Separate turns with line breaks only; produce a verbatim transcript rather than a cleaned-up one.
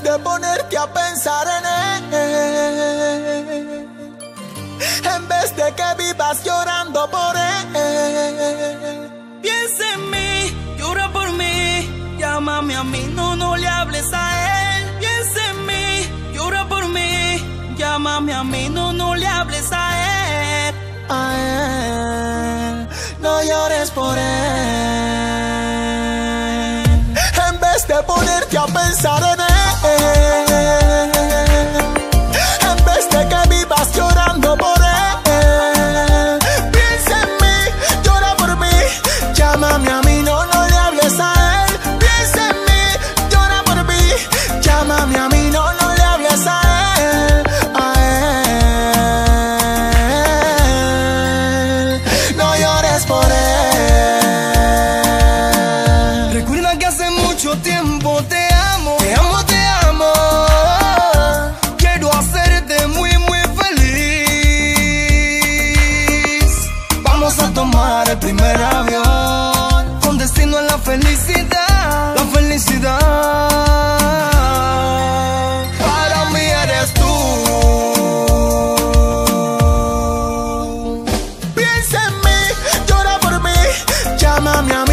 de ponerte a pensar en él, en vez de que vivas llorando por él.
Piensa en mí, llora por mí, llámame a mí, no, no le hables a él. Piensa en mí, llora por mí, llámame a mí, no, no le hables a él.
A él, no llores por él, en vez de ponerte a pensar en él, en vez de que vivas llorando por él. Piensa en mí, llora por mí, llámame a mí, no, no le hables a él. Piensa en mí, llora por mí, llámame a mí, no, no le hables a él. A él, no llores por él.
Recuerda que hace mucho tiempo te amo,
Te amo, te amo.
quiero hacerte muy, muy feliz.
Vamos a tomar el primer avión
Con destino a la felicidad,
la felicidad. Para mí eres tú. Piensa en mí, llora por mí, llámame a mí.